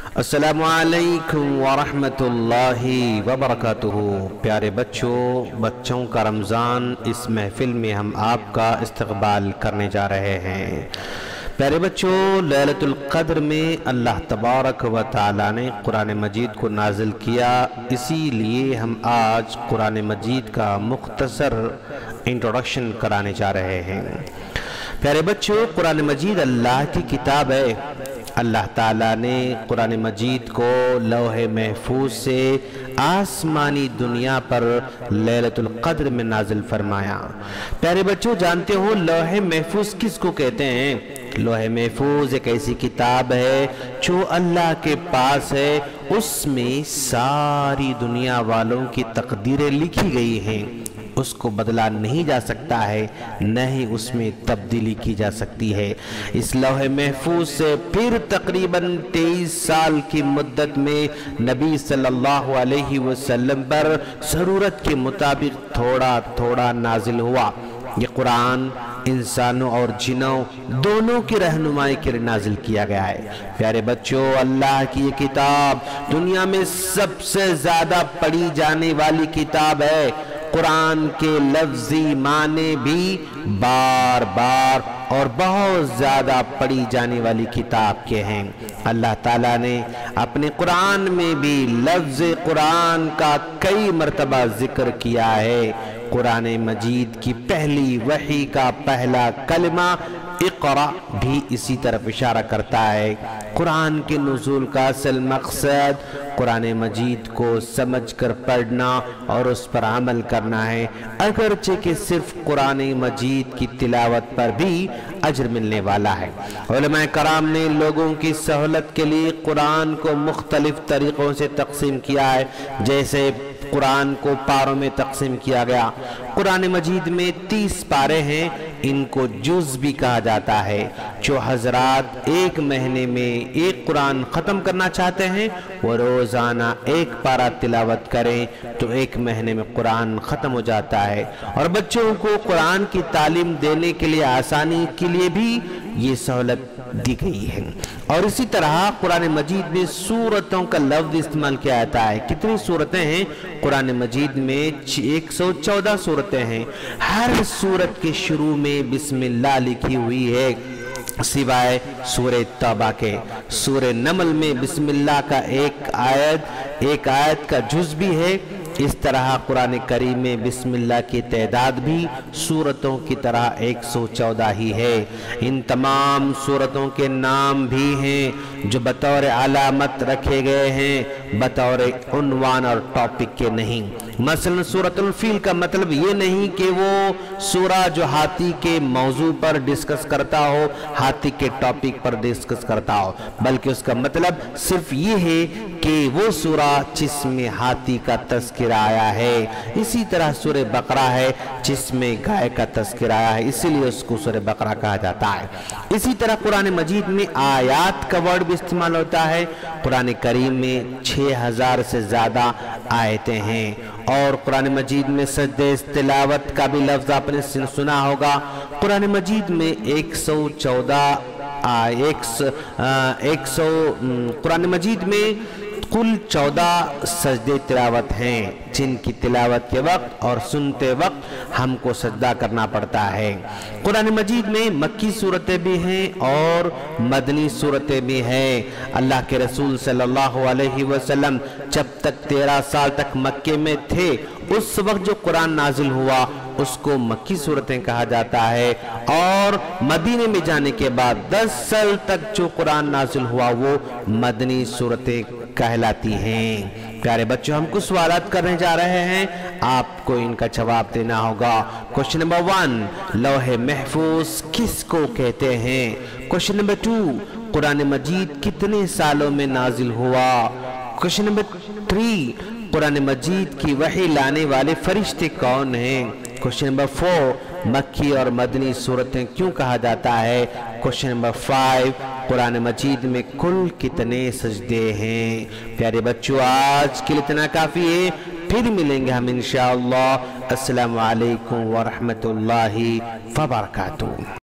अस्सलामु अलैकुम वरहमतुल्लाहि वबरकातुहू। प्यारे बच्चों का रमज़ान, इस महफिल में हम आपका इस्तक़बाल करने जा रहे हैं। प्यारे बच्चों, लैलतुल क़द्र में अल्लाह तबारक व तआला ने कुरान मजीद को नाजिल किया, इसीलिए हम आज कुरान मजीद का मुख्तसर इंट्रोडक्शन कराने जा रहे हैं। प्यारे बच्चों, कुरान मजीद अल्लाह की किताब है। अल्लाह ताला ने कुरान मजीद को लौहे महफूज से आसमानी दुनिया पर लैलतुल क़द्र में नाजिल फरमाया। प्यारे बच्चों, जानते हो लौहे महफूज किसको कहते हैं? लौहे महफूज एक ऐसी किताब है जो अल्लाह के पास है, उसमें सारी दुनिया वालों की तकदीरें लिखी गई हैं। उसको बदला नहीं जा सकता है, न ही उसमें तब्दीली की जा सकती है। इस लौहे महफूज से फिर तकरीबन 23 साल की मुद्दत में नबी सल्लल्लाहु अलैहि वसल्लम पर ज़रूरत के मुताबिक थोड़ा थोड़ा नाजिल हुआ। ये कुरान इंसानों और जिन्नों दोनों की रहनुमाई के लिए नाजिल किया गया है। प्यारे बच्चों, अल्लाह की ये किताब दुनिया में सबसे ज़्यादा पढ़ी जाने वाली किताब है। कुरान के लफ्जी माने भी बार बार और बहुत ज़्यादा पढ़ी जाने वाली किताब के हैं। अल्लाह ताला ने अपने कुरान में भी लफ्ज़ कुरान का कई मरतबा जिक्र किया है। कुरान मजीद की पहली वही का पहला कलमा इक़रा भी इसी तरफ इशारा करता है। कुरान के नुज़ूल का असल मकसद कुरान मजीद को समझकर पढ़ना और उस पर अमल करना है, अगरचे कि सिर्फ कुरान मजीद की तिलावत पर भी अजर मिलने वाला है। उलमाए कराम ने लोगों की सहूलत के लिए कुरान को मुख्तलिफ तरीक़ों से तक़सीम किया है। जैसे कुरान को पारों में तक़सीम किया गया। कुरान मजीद में 30 पारे हैं, इनको जुज़ भी कहा जाता है। जो हजरात एक महीने में एक कुरान ख़त्म करना चाहते हैं, वो रोज़ाना एक पारा तिलावत करें तो एक महीने में कुरान ख़त्म हो जाता है। और बच्चों को कुरान की तालीम देने के लिए आसानी के लिए भी ये सहूलत दी गई है। और इसी तरह कुरान मजीद में सूरतों का लफ्ज़ इस्तेमाल किया जाता है। कितनी सूरतें हैं? कुरान मजीद में 114 सूरतें हैं। हर सूरत के शुरू में बिस्मिल्लाह लिखी हुई है, सिवाय सूरह तौबा के। सूरह नमल में बिस्मिल्लाह का एक आयत का जुज़ भी है। इस तरह कुरान करीम में बिस्मिल्लाह की तादाद भी सूरतों की तरह 114 ही है। इन तमाम सूरतों के नाम भी हैं जो बतौर अलामत रखे गए हैं, बतौर उन्वान और टॉपिक के नहीं। मसलन सूरतुल फील का मतलब ये नहीं कि वो सूरा जो हाथी के मौजू पर डिस्कस करता हो, हाथी के टॉपिक पर डिस्कस करता हो, बल्कि उसका मतलब सिर्फ ये है कि वो सूरा जिसमें हाथी का तज़किरा आया है। इसी तरह सूरह बकरा है जिसमें गाय का तज़किरा आया है, इसीलिए उसको सूरह बकरा कहा जाता है। इसी तरह कुरान मजीद में आयात का वर्ड भी इस्तेमाल होता है। कुरान करीम में 6000 से ज़्यादा आयतें हैं। और कुरान मजीद में सजदे तिलावत का भी लफ्ज़ आपने सुना होगा। कुरान मजीद में 114 कुरान मजीद में कुल 14 सजदे तिलावत हैं, जिनकी तिलावत के वक्त और सुनते वक्त हमको सजदा करना पड़ता है। कुरान मजीद में मक्की सूरतें भी हैं और मदनी सूरतें भी हैं। अल्लाह के रसूल सल्लल्लाहु अलैहि वसल्लम जब तक 13 साल तक मक्के में थे, उस वक्त जो कुरान नाजिल हुआ उसको मक्की सूरतें कहा जाता है। और मदीने में जाने के बाद 10 साल तक जो कुरान नाजिल हुआ वो मदनी सूरतें कहलाती हैं। प्यारे बच्चों, हम कुछ सवालात करने जा रहे हैं, आपको इनका जवाब देना होगा। क्वेश्चन नंबर 1, लौहे महफूज किसको कहते हैं? क्वेश्चन नंबर 2, कुरान मजीद कितने सालों में नाजिल हुआ? क्वेश्चन नंबर 3, कुरान मजीद की वही लाने वाले फरिश्ते कौन हैं? क्वेश्चन नंबर 4, मक्की और मदनी सूरतें क्यों कहा जाता है? क्वेश्चन नंबर 5, कुरान मजीद में कुल कितने सजदे हैं? प्यारे बच्चों, आज के लिए इतना काफ़ी है। फिर मिलेंगे हम इंशाअल्लाह। अस्सलामु अलैकुम व रहमतुल्लाहि व बरकातुहू।